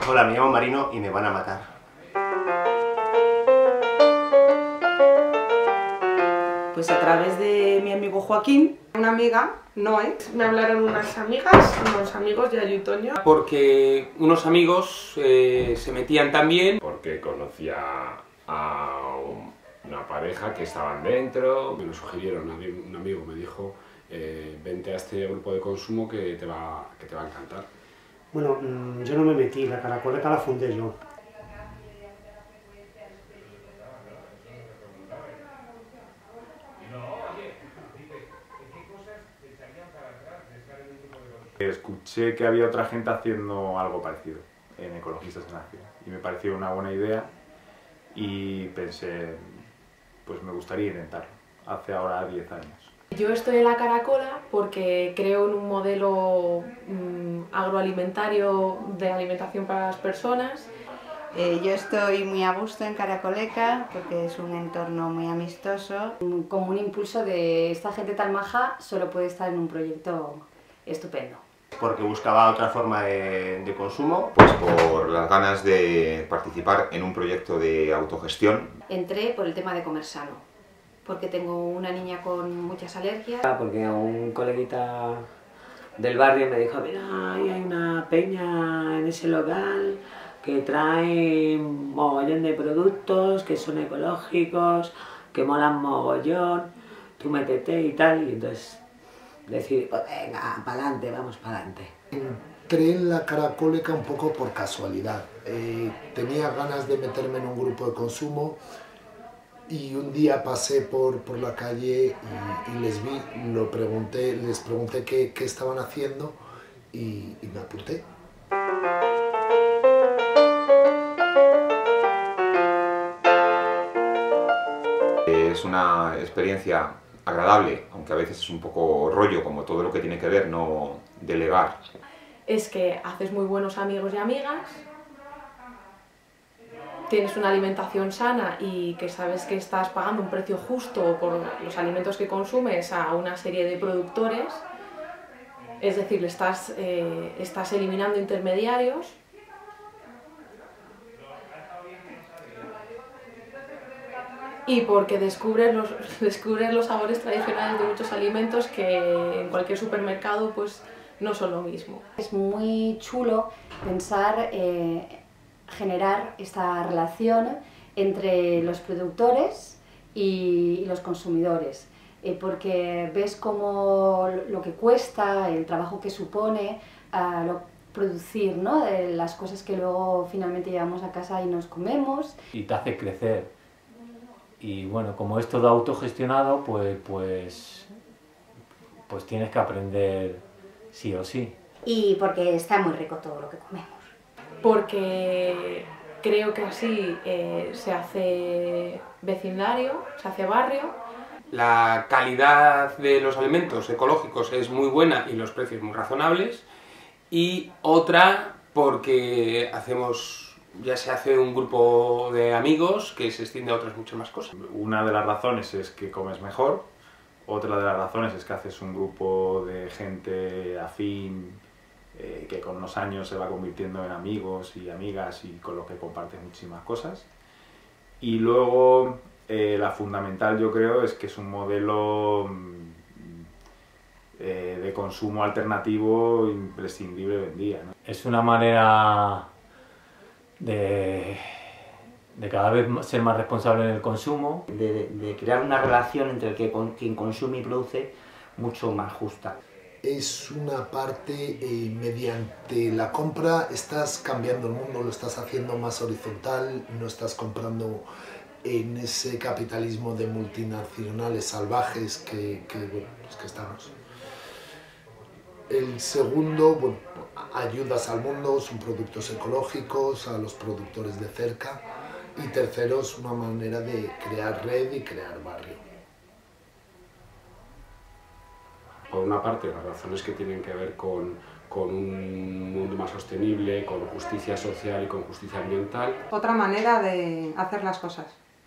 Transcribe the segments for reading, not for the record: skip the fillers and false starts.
Hola, me llamo Marino y me van a matar. Pues a través de mi amigo Joaquín, una amiga, Noé, me hablaron unas amigas, unos amigos, Yayo y Toño. Porque unos amigos se metían también. Porque conocía a una pareja que estaban dentro. Me lo sugirieron, un amigo me dijo, vente a este grupo de consumo que te va a encantar. Bueno, yo no me metí, la Caracoleca la fundé yo. Escuché que había otra gente haciendo algo parecido en Ecologistas en Acción y me pareció una buena idea y pensé, pues me gustaría intentarlo, hace ahora 10 años. Yo estoy en la Caracola porque creo en un modelo agroalimentario de alimentación para las personas. Yo estoy muy a gusto en Caracoleca porque es un entorno muy amistoso. Como un impulso de esta gente tan maja solo puede estar en un proyecto estupendo. Porque buscaba otra forma de consumo. Pues por las ganas de participar en un proyecto de autogestión. Entré por el tema de comer sano, porque tengo una niña con muchas alergias. Porque un coleguita del barrio me dijo, mira, hay una peña en ese local que trae mogollón de productos, que son ecológicos, que molan mogollón, tú métete y tal, y entonces decidí, pues venga, pa'lante, vamos pa'lante. Entré en la Caracoleca un poco por casualidad. Tenía ganas de meterme en un grupo de consumo y un día pasé por la calle y les vi, les pregunté qué estaban haciendo y me apunté. Es una experiencia agradable, aunque a veces es un poco rollo, como todo lo que tiene que ver, no delegar. Es que haces muy buenos amigos y amigas, tienes una alimentación sana y que sabes que estás pagando un precio justo por los alimentos que consumes a una serie de productores, es decir, estás eliminando intermediarios. Y porque descubres los sabores tradicionales de muchos alimentos que en cualquier supermercado pues no son lo mismo. Es muy chulo pensar generar esta relación entre los productores y los consumidores, porque ves cómo lo que cuesta, el trabajo que supone producir, ¿no? Las cosas que luego finalmente llevamos a casa y nos comemos. Y te hace crecer. Y bueno, como es todo autogestionado, pues tienes que aprender sí o sí. Y porque está muy rico todo lo que comemos. Porque creo que así se hace vecindario, se hace barrio. La calidad de los alimentos ecológicos es muy buena y los precios muy razonables. Y otra porque ya se hace un grupo de amigos que se extiende a otras muchas más cosas. Una de las razones es que comes mejor, otra de las razones es que haces un grupo de gente afín que con los años se va convirtiendo en amigos y amigas y con los que compartes muchísimas cosas. Y luego la fundamental, yo creo, es que es un modelo de consumo alternativo imprescindible hoy en día, ¿no? Es una manera de cada vez ser más responsable en el consumo. De crear una relación entre quien consume y produce mucho más justa. Es una parte, mediante la compra estás cambiando el mundo, lo estás haciendo más horizontal, no estás comprando en ese capitalismo de multinacionales salvajes que estamos. El segundo, bueno, ayudas al mundo, son productos ecológicos, a los productores de cerca. Y tercero, es una manera de crear red y crear barrio. Por una parte, las razones que tienen que ver con un mundo más sostenible, con justicia social y con justicia ambiental. Otra manera de hacer las cosas.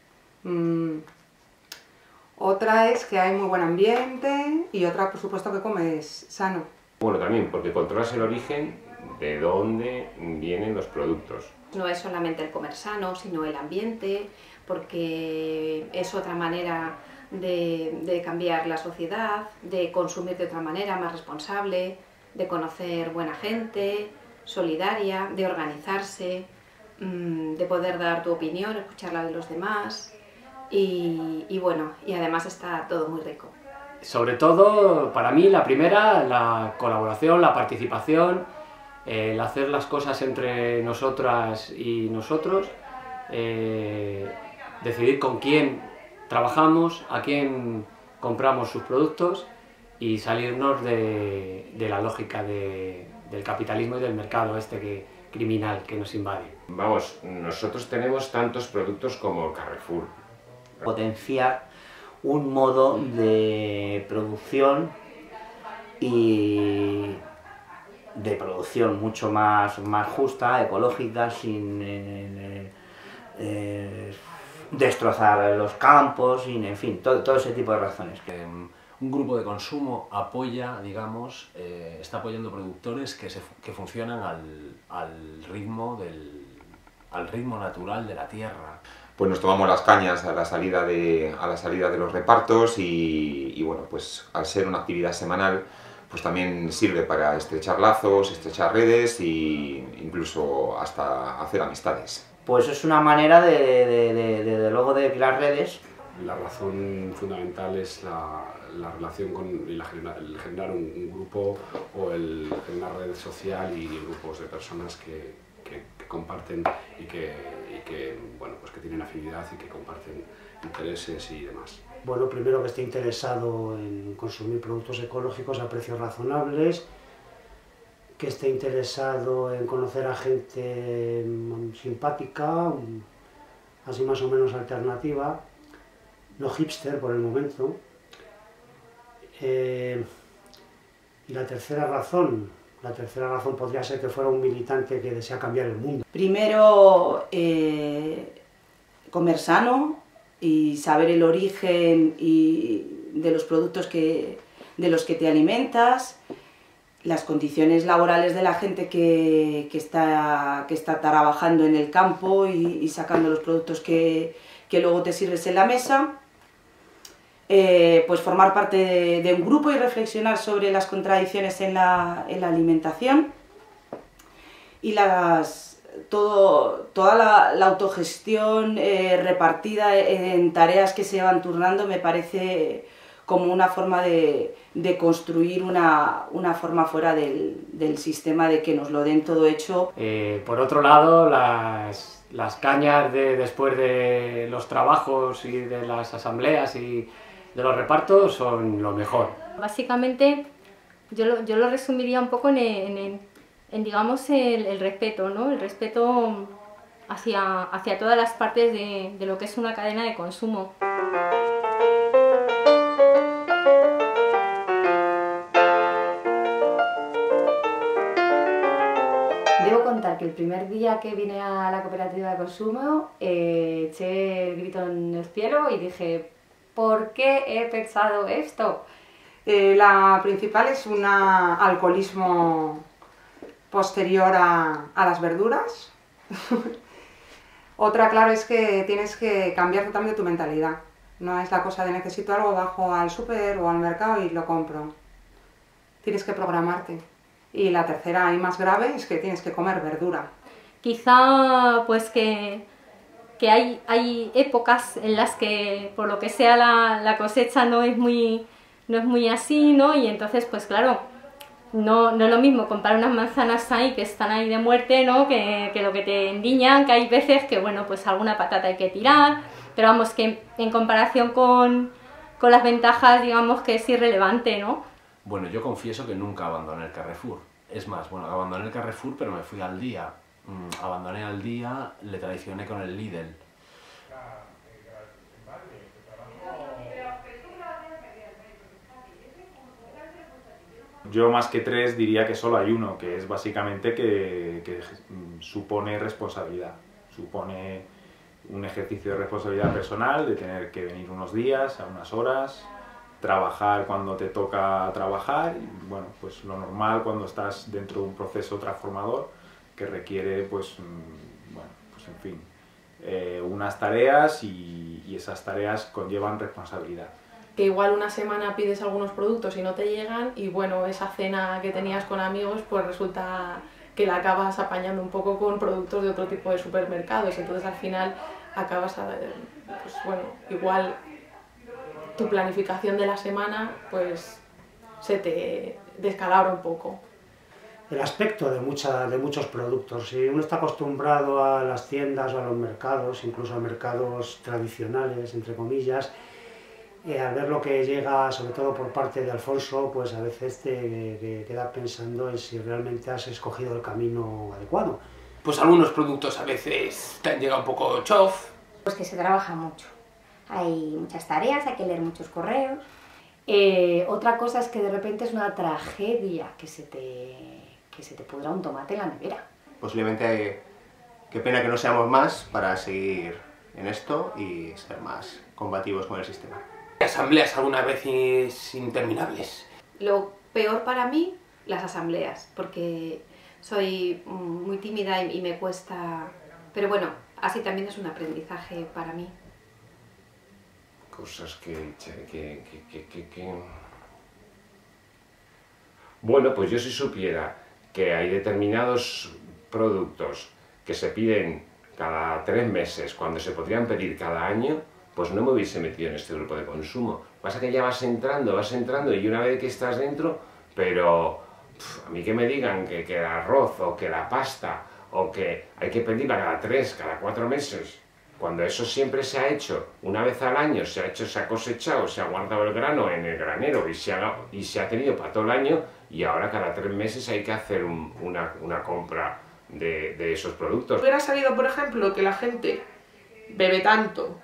Otra es que hay muy buen ambiente y otra, por supuesto, que comes sano. Bueno, también porque controlas el origen de dónde vienen los productos. No es solamente el comer sano, sino el ambiente, porque es otra manera de cambiar la sociedad, de consumir de otra manera, más responsable, de conocer buena gente, solidaria, de organizarse, de poder dar tu opinión, escuchar la de los demás y bueno, y además está todo muy rico. Sobre todo, para mí, la primera, la colaboración, la participación, el hacer las cosas entre nosotras y nosotros, decidir con quién trabajamos, a quién compramos sus productos y salirnos de la lógica del capitalismo y del mercado criminal que nos invade. Vamos, nosotros tenemos tantos productos como Carrefour. Potenciar un modo de producción y de producción mucho más justa, ecológica, sin destrozar los campos, en fin, todo ese tipo de razones. Un grupo de consumo apoya, digamos, está apoyando productores que funcionan al ritmo natural de la tierra. Pues nos tomamos las cañas a la salida de los repartos y bueno, pues al ser una actividad semanal, pues también sirve para estrechar lazos, estrechar redes e incluso hasta hacer amistades. Pues es una manera de luego de crear redes. La razón fundamental es la relación el generar un grupo o el generar red social y grupos de personas que comparten y que bueno, pues que tienen afinidad y que comparten intereses y demás. Bueno, primero que esté interesado en consumir productos ecológicos a precios razonables, que esté interesado en conocer a gente simpática, así más o menos alternativa, no hipster por el momento. Y la tercera razón podría ser que fuera un militante que desea cambiar el mundo. Primero, comer sano y saber el origen de los productos de los que te alimentas, las condiciones laborales de la gente que está trabajando en el campo y sacando los productos que luego te sirves en la mesa. Pues formar parte de un grupo y reflexionar sobre las contradicciones en la alimentación y toda la autogestión repartida en tareas que se van turnando me parece como una forma de construir una forma fuera del sistema de que nos lo den todo hecho. Por otro lado, las cañas después de los trabajos y de las asambleas y de los repartos son lo mejor. Básicamente yo lo resumiría un poco en digamos el respeto, ¿no? El respeto hacia todas las partes de lo que es una cadena de consumo. Debo contar que el primer día que vine a la cooperativa de consumo eché el grito en el cielo y dije: ¿por qué he pensado esto? La principal es un alcoholismo posterior a las verduras. Otra, claro, es que tienes que cambiar totalmente tu mentalidad. No es la cosa de necesito algo, bajo al súper o al mercado y lo compro. Tienes que programarte. Y la tercera y más grave es que tienes que comer verdura. Quizá pues que hay épocas en las que por lo que sea la cosecha no es muy así, ¿no? Y entonces pues claro, no es lo mismo comprar unas manzanas ahí que están ahí de muerte, ¿no? Que lo que te endiñan, que hay veces que bueno, pues alguna patata hay que tirar, pero vamos, que en comparación con las ventajas digamos que es irrelevante, ¿no? Bueno, yo confieso que nunca abandoné el Carrefour. Es más, bueno, abandoné el Carrefour pero me fui al Día. Abandoné al Día, le traicioné con el Lidl. Yo más que tres diría que solo hay uno, que es básicamente que supone responsabilidad. Supone un ejercicio de responsabilidad personal, de tener que venir unos días, a unas horas, trabajar cuando te toca trabajar y bueno, pues lo normal cuando estás dentro de un proceso transformador que requiere pues, bueno, pues en fin, unas tareas y esas tareas conllevan responsabilidad. Que igual una semana pides algunos productos y no te llegan y bueno, esa cena que tenías con amigos pues resulta que la acabas apañando un poco con productos de otro tipo de supermercados, entonces al final acabas, pues bueno, igual tu planificación de la semana pues se te descalabra un poco. El aspecto de muchos productos. Si uno está acostumbrado a las tiendas o a los mercados, incluso a mercados tradicionales, entre comillas, al ver lo que llega, sobre todo por parte de Alfonso, pues a veces te quedas pensando en si realmente has escogido el camino adecuado. Pues algunos productos a veces te han llegado un poco chof. Pues que se trabaja mucho. Hay muchas tareas, hay que leer muchos correos. Otra cosa es que de repente es una tragedia que se te pudra un tomate en la nevera. Posiblemente, qué pena que no seamos más para seguir en esto y ser más combativos con el sistema. Asambleas algunas veces interminables. Lo peor para mí, las asambleas, porque soy muy tímida y me cuesta... Pero bueno, así también es un aprendizaje para mí. Cosas que... Bueno, pues yo si supiera que hay determinados productos que se piden cada 3 meses cuando se podrían pedir cada año, pues no me hubiese metido en este grupo de consumo. Pasa que ya vas entrando y una vez que estás dentro, pero a mí que me digan que el arroz o que la pasta o que hay que pedirla cada 3, cada 4 meses, cuando eso siempre se ha hecho una vez al año, se ha cosechado, se ha guardado el grano en el granero y se ha tenido para todo el año, y ahora cada 3 meses hay que hacer una compra de esos productos. Hubiera sabido, por ejemplo, que la gente bebe tanto,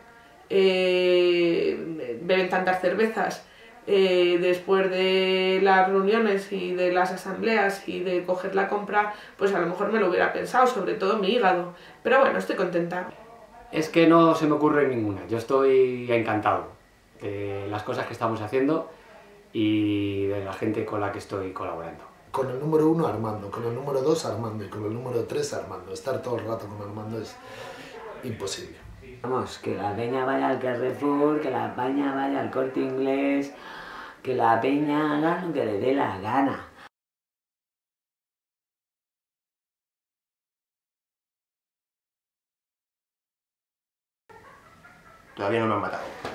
beben tantas cervezas después de las reuniones y de las asambleas y de coger la compra, pues a lo mejor me lo hubiera pensado, sobre todo mi hígado. Pero bueno, estoy contenta. Es que no se me ocurre ninguna. Yo estoy encantado de las cosas que estamos haciendo y de la gente con la que estoy colaborando. Con el número 1 Armando, con el número 2 Armando y con el número 3 Armando. Estar todo el rato con Armando es imposible. Vamos, que la peña vaya al Carrefour, que la peña vaya al Corte Inglés, que la peña haga lo que le dé la gana. Todavía no me han matado.